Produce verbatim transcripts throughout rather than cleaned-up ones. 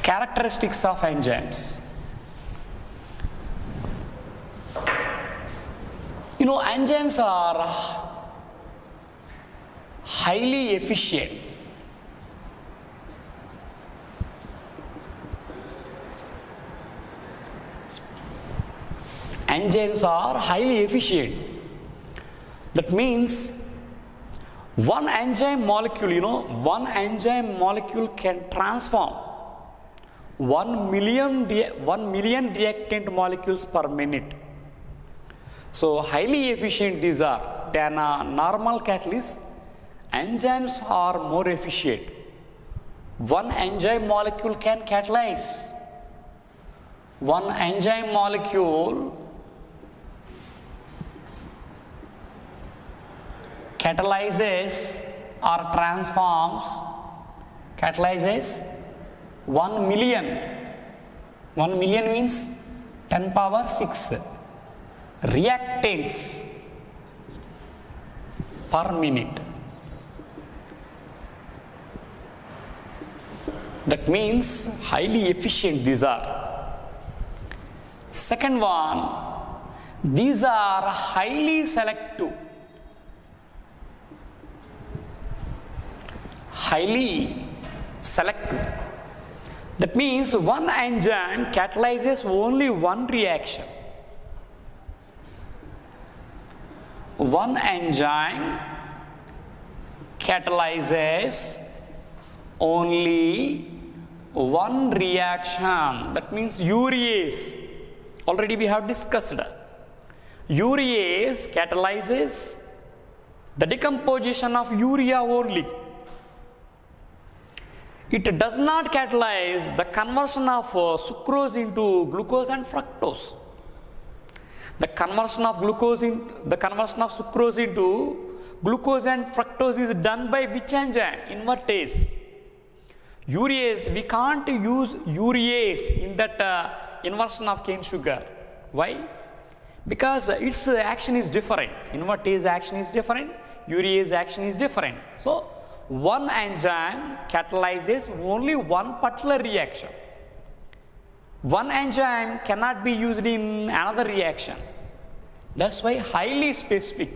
Characteristics of enzymes. You know, enzymes are highly efficient. Enzymes are highly efficient. That means one enzyme molecule, you know, one enzyme molecule can transform one million, one million reactant molecules per minute. So highly efficient these are than a normal catalyst. Enzymes are more efficient. One enzyme molecule can catalyze. One enzyme molecule catalyzes or transforms, catalyzes one million. one million means ten power six reactants per minute. That means highly efficient these are. Second one, these are highly selective. Highly selective. That means one enzyme catalyzes only one reaction. One enzyme catalyzes only one reaction. That means urease. Already we have discussed. Urease catalyzes the decomposition of urea only. It does not catalyze the conversion of uh, sucrose into glucose and fructose. The conversion of glucose in the conversion of sucrose into glucose and fructose is done by which enzyme? Invertase. Urease, we can't use urease in that uh, inversion of cane sugar. Why? Because uh, its uh, action is different. Invertase action is different. Urease action is different. So one enzyme catalyzes only one particular reaction. One enzyme cannot be used in another reaction. That's why highly specific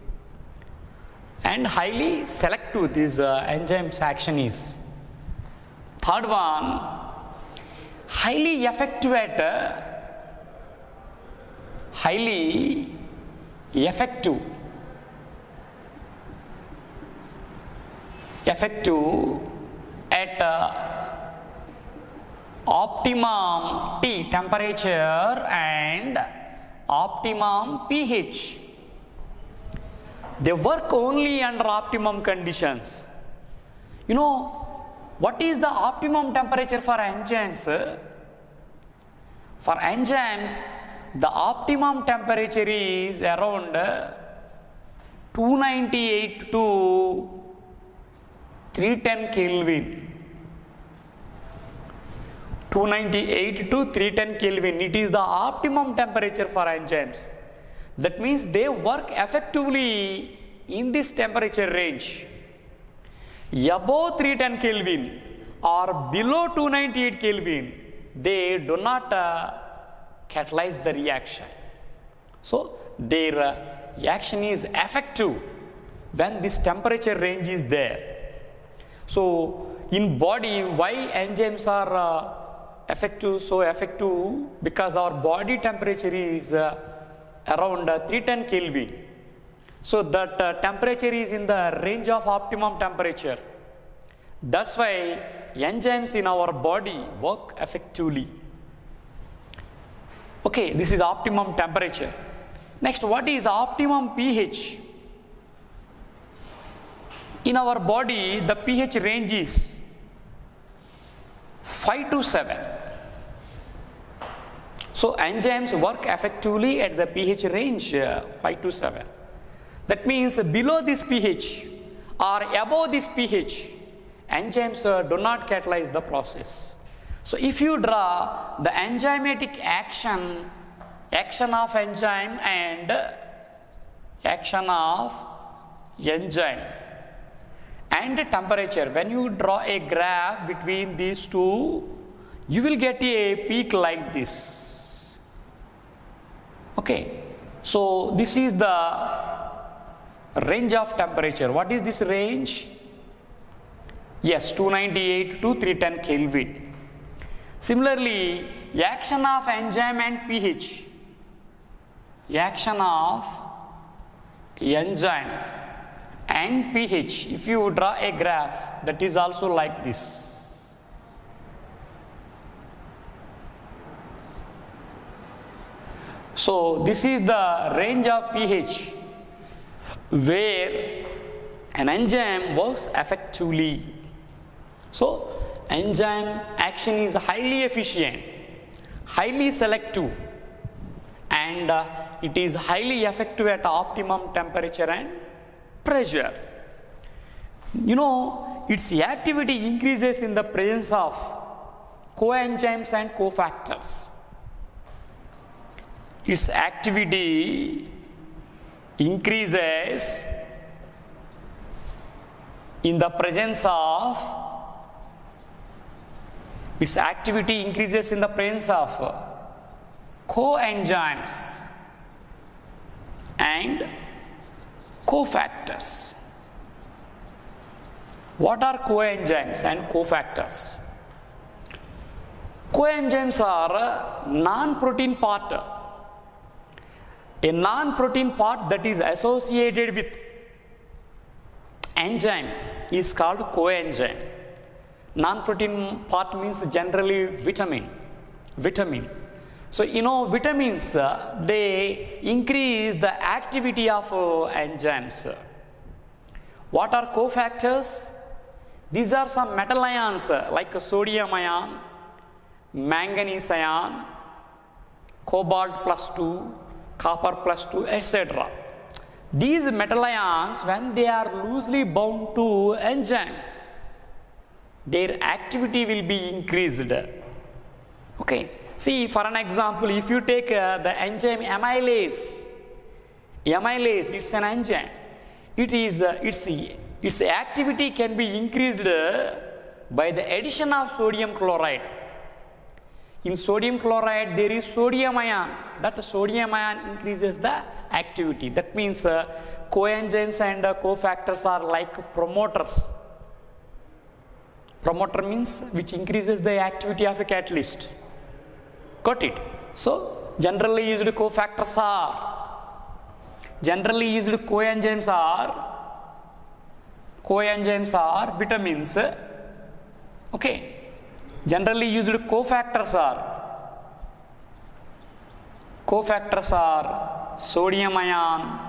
and highly selective this uh, enzyme's action is. Third one, highly effective at uh, highly effective effective at uh, optimum T temperature and optimum pH. They work only under optimum conditions. You know, what is the optimum temperature for enzymes? For enzymes, the optimum temperature is around two ninety-eight to three ten Kelvin. two ninety-eight to three ten Kelvin. It is the optimum temperature for enzymes. That means they work effectively in this temperature range. Above three ten Kelvin or below two ninety-eight Kelvin, they do not uh, catalyze the reaction. So their uh, action is effective when this temperature range is there. So in body, why enzymes are uh, effective, so effective? Because our body temperature is uh, around uh, three ten Kelvin. So that uh, temperature is in the range of optimum temperature. That's why enzymes in our body work effectively. Okay, this is optimum temperature. Next, what is optimum pH? In our body, the pH range is five to seven. So enzymes work effectively at the pH range uh, five to seven. That means below this pH or above this pH, enzymes uh, do not catalyze the process. So if you draw the enzymatic action, action of enzyme and action of enzyme and temperature, when you draw a graph between these two, you will get a peak like this. Okay, so this is the range of temperature. What is this range? Yes, two ninety-eight to three ten Kelvin. Similarly, action of enzyme and pH. Action of enzyme and pH. If you draw a graph, that is also like this. So this is the range of pH where an enzyme works effectively. So enzyme action is highly efficient, highly selective, and uh, it is highly effective at optimum temperature and pressure. You know, its activity increases in the presence of coenzymes and cofactors. Its activity increases in the presence of its activity increases in the presence of coenzymes and cofactors. What are coenzymes and cofactors? Coenzymes are a non-protein part. A non-protein part that is associated with enzyme is called coenzyme. Non-protein part means generally vitamin. Vitamin. So you know vitamins uh, they increase the activity of uh, enzymes. What are cofactors? These are some metal ions uh, like sodium ion, manganese ion, cobalt plus two, copper plus two, et cetera. These metal ions, when they are loosely bound to enzyme, their activity will be increased. Okay, see for an example, if you take uh, the enzyme amylase, amylase it's an enzyme. It is uh, its its activity can be increased uh, by the addition of sodium chloride. In sodium chloride there is sodium ion. That sodium ion increases the activity. That means uh, coenzymes and uh, cofactors are like promoters. Promoter means which increases the activity of a catalyst. Got it? So generally used cofactors are, generally used coenzymes are, coenzymes are vitamins. Okay. Generally used cofactors are, cofactors are sodium ion,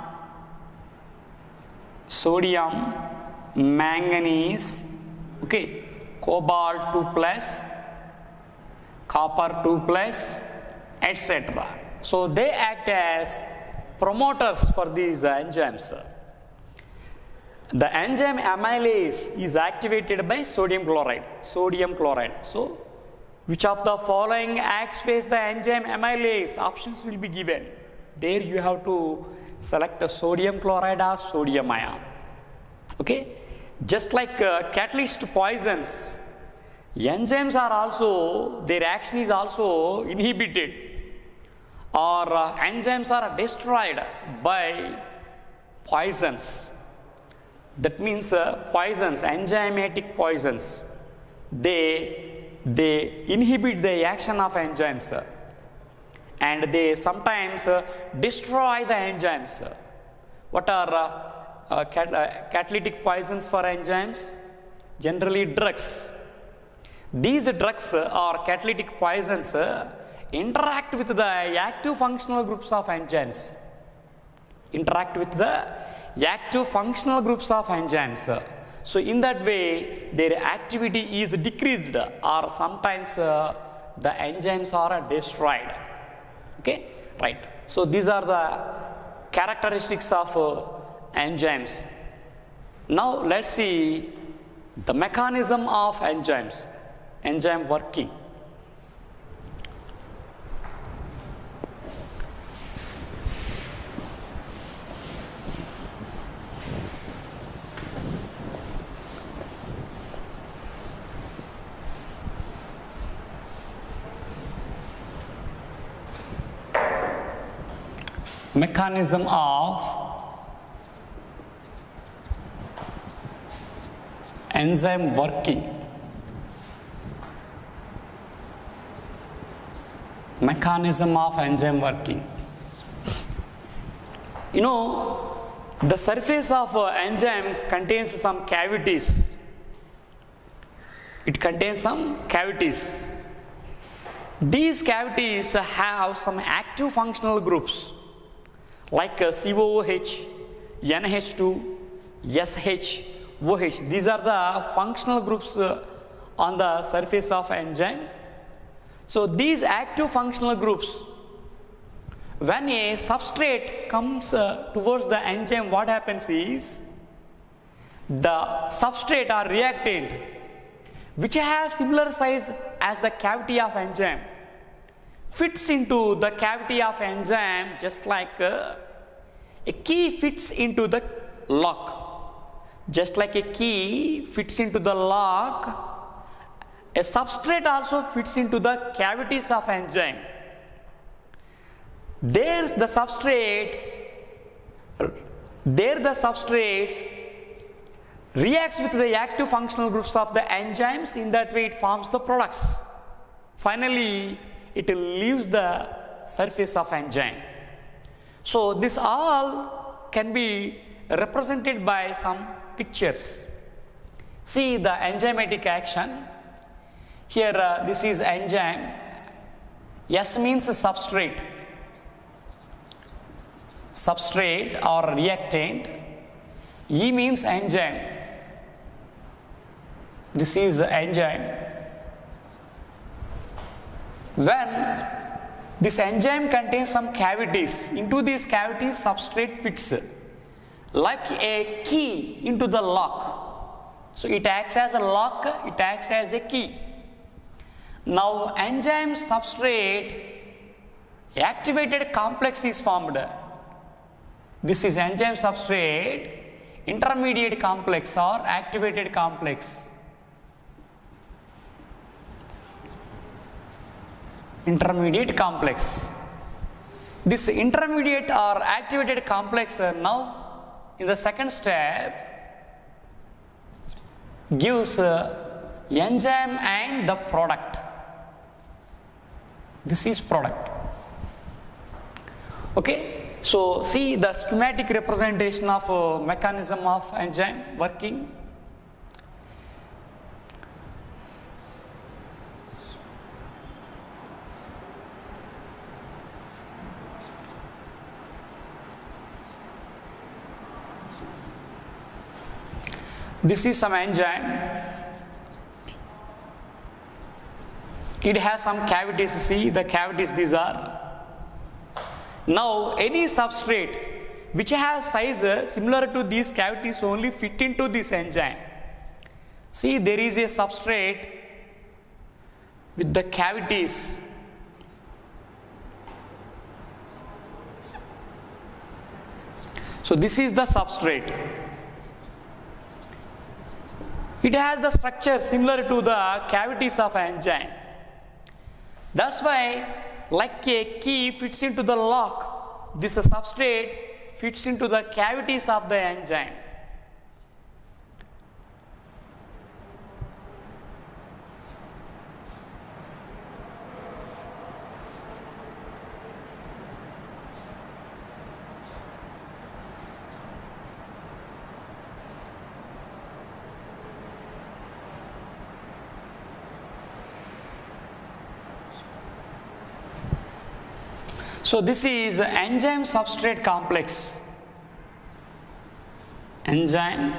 sodium, manganese, okay, cobalt two plus, copper two plus, et cetera. So they act as promoters for these enzymes. The enzyme amylase is activated by sodium chloride. Sodium chloride. So, which of the following acts as the enzyme amylase? Options will be given. There you have to select a sodium chloride or sodium ion. Okay. Just like uh, catalyst poisons, enzymes are also, their action is also inhibited, or uh, enzymes are destroyed by poisons. That means uh, poisons, enzymatic poisons, they, they inhibit the action of enzymes uh, and they sometimes uh, destroy the enzymes. What are uh, uh, cat uh, catalytic poisons for enzymes? Generally drugs. These drugs uh, or catalytic poisons uh, interact with the active functional groups of enzymes. Interact with the active functional groups of enzymes. So in that way their activity is decreased or sometimes uh, the enzymes are destroyed. Okay, right. So these are the characteristics of uh, enzymes. Now let's see the mechanism of enzymes, enzyme working. mechanism of enzyme working. Mechanism of enzyme working. You know, the surface of uh, enzyme contains some cavities. It contains some cavities. These cavities have some active functional groups like uh, C O O H, N H two, S H, O H. These are the functional groups uh, on the surface of enzyme. So these active functional groups, when a substrate comes uh, towards the enzyme, what happens is the substrate or reactant which has similar size as the cavity of enzyme fits into the cavity of enzyme just like uh, a key fits into the lock. Just like a key fits into the lock, a substrate also fits into the cavities of enzyme. There the substrate, there the substrates reacts with the active functional groups of the enzymes. In that way it forms the products. Finally it leaves the surface of enzyme. So this all can be represented by some pictures. See the enzymatic action. Here uh, this is enzyme. S means substrate. Substrate or reactant. E means enzyme. This is enzyme. When this enzyme contains some cavities, into these cavities substrate fits like a key into the lock. So it acts as a lock, it acts as a key. Now enzyme substrate activated complex is formed. This is enzyme substrate intermediate complex or activated complex. Intermediate complex. This intermediate or activated complex uh, now in the second step gives uh, enzyme and the product. This is product. Okay, so see the schematic representation of uh, mechanism of enzyme working. This is some enzyme. It has some cavities. See the cavities these are. Now any substrate which has size similar to these cavities only fit into this enzyme. See there is a substrate with the cavities. So this is the substrate. It has the structure similar to the cavities of enzyme. That's why like a key fits into the lock, this substrate fits into the cavities of the enzyme. So this is enzyme substrate complex. Enzyme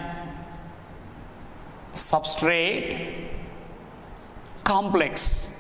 substrate complex.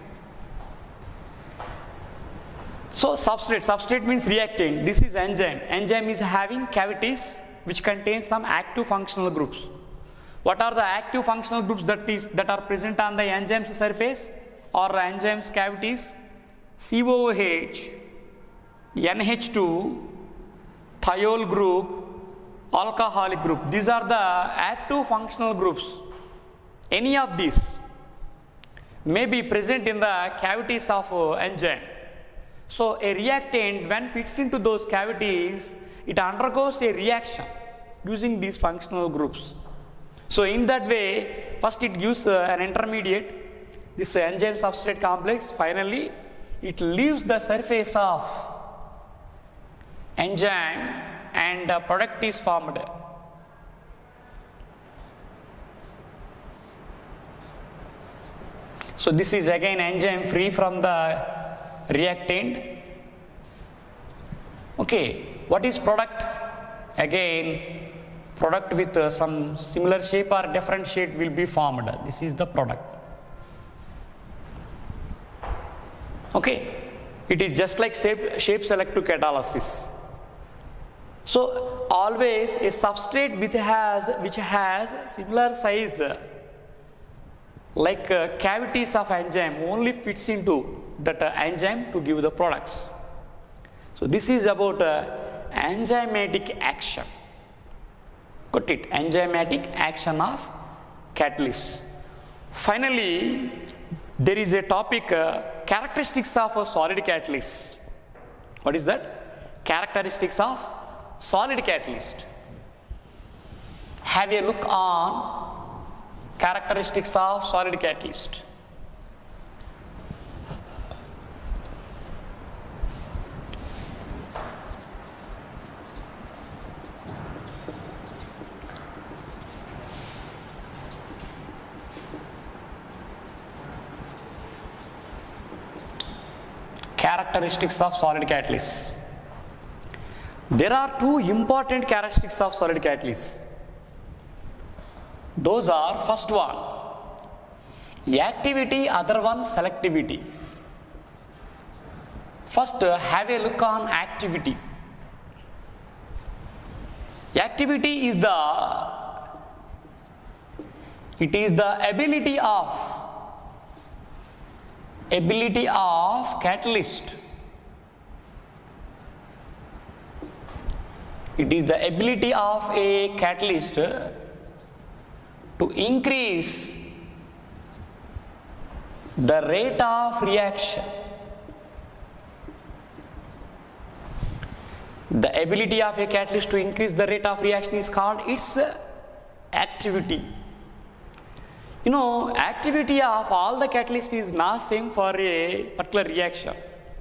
So substrate, substrate means reactant. This is enzyme. Enzyme is having cavities which contain some active functional groups. What are the active functional groups that is that are present on the enzyme's surface or enzyme's cavities? C O O H, N H two, thiol group, alcoholic group. These are the active functional groups. Any of these may be present in the cavities of uh, enzyme. So a reactant, when fits into those cavities, it undergoes a reaction using these functional groups. So in that way, first it gives uh, an intermediate, this uh, enzyme substrate complex. Finally, it leaves the surface of enzyme and a product is formed. So this is again enzyme free from the reactant. Okay, what is product? Again, product with uh, some similar shape or different shape will be formed. This is the product. Okay, it is just like shape, shape selective catalysis. So always a substrate which has which has similar size like uh, cavities of enzyme only fits into that uh, enzyme to give the products. So this is about uh, enzymatic action. Got it? Enzymatic action of catalyst. Finally, there is a topic uh, characteristics of a solid catalyst. What is that? Characteristics of solid catalyst. Have a look on characteristics of solid catalyst. Characteristics of solid catalyst. There are two important characteristics of solid catalyst. Those are, first one, activity, other one, selectivity. First, uh, have a look on activity. Activity is the, it is the ability of, ability of catalyst. It is the ability of a catalyst to increase the rate of reaction. The ability of a catalyst to increase the rate of reaction is called its activity. You know, activity of all the catalysts is not same for a particular reaction.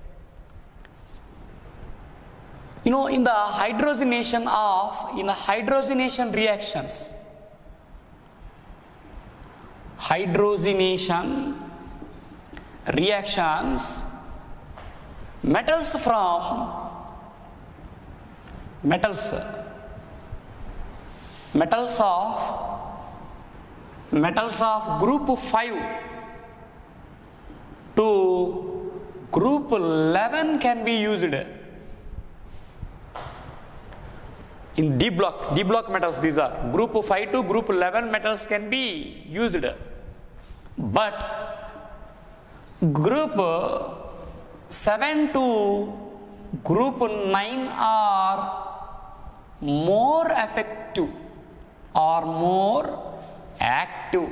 You know, in the hydrogenation of, in the hydrogenation reactions, hydrogenation reactions, metals from metals metals of metals of group five to group eleven can be used in D block. D block metals, these are group five to group eleven metals can be used, but group seven to group nine are more effective or more active.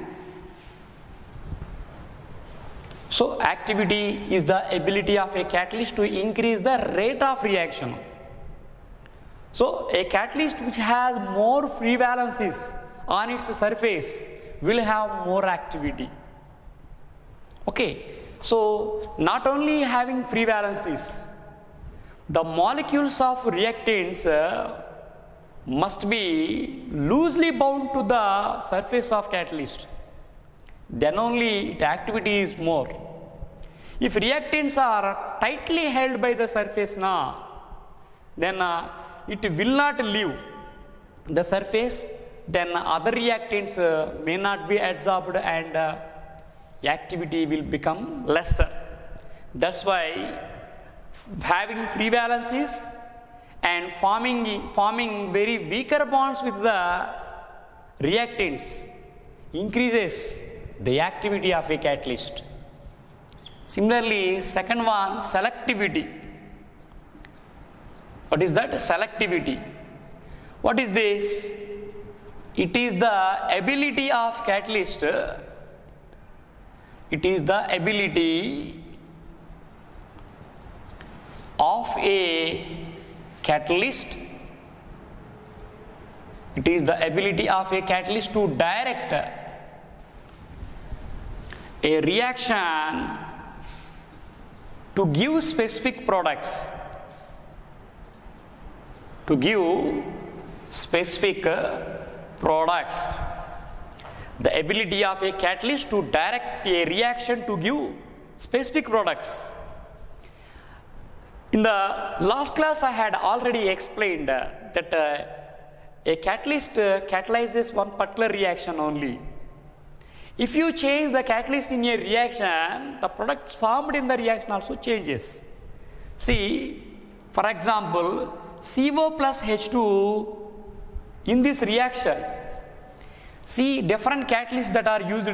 So activity is the ability of a catalyst to increase the rate of reaction. So a catalyst which has more free valencies on its surface will have more activity. Okay, so not only having free valencies, the molecules of reactants uh, must be loosely bound to the surface of catalyst. Then only its activity is more. If reactants are tightly held by the surface now, then uh, it will not leave the surface, then other reactants uh, may not be adsorbed and uh, activity will become lesser. That's why having free valencies and forming, forming very weaker bonds with the reactants increases the activity of a catalyst. Similarly, second one, selectivity. What is that? Selectivity. What is this? It is the ability of catalyst, it is the ability of a catalyst. It is the ability of a catalyst to direct a reaction to give specific products. To give specific products. The ability of a catalyst to direct a reaction to give specific products. In the last class I had already explained uh, that uh, a catalyst uh, catalyzes one particular reaction only. If you change the catalyst in a reaction, the product formed in the reaction also changes. See, for example, C O plus H two in this reaction, see different catalysts that are used.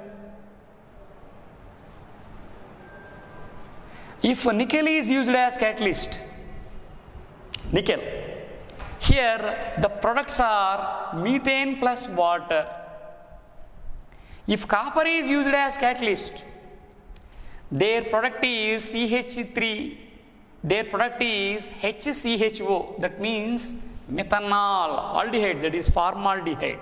If nickel is used as catalyst, nickel, here the products are methane plus water. If copper is used as catalyst, their product is C H three, their product is H C H O, that means methanol, aldehyde, that is formaldehyde.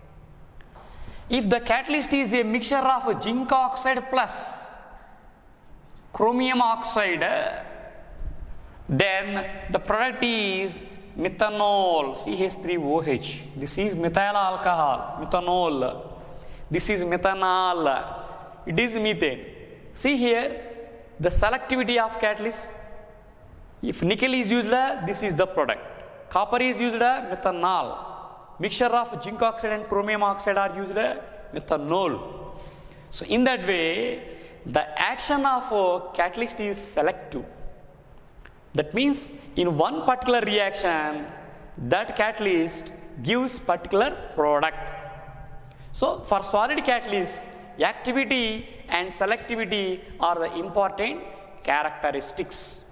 If the catalyst is a mixture of zinc oxide plus chromium oxide, then the product is methanol, C H three O H. This is methyl alcohol, methanol. This is methanol. It is methane. See here the selectivity of catalyst. If nickel is used, this is the product. Copper is used, methanol. Mixture of zinc oxide and chromium oxide are used, methanol. So in that way, the action of a catalyst is selective. That means in one particular reaction, that catalyst gives particular product. So for solid catalysts, activity and selectivity are the important characteristics.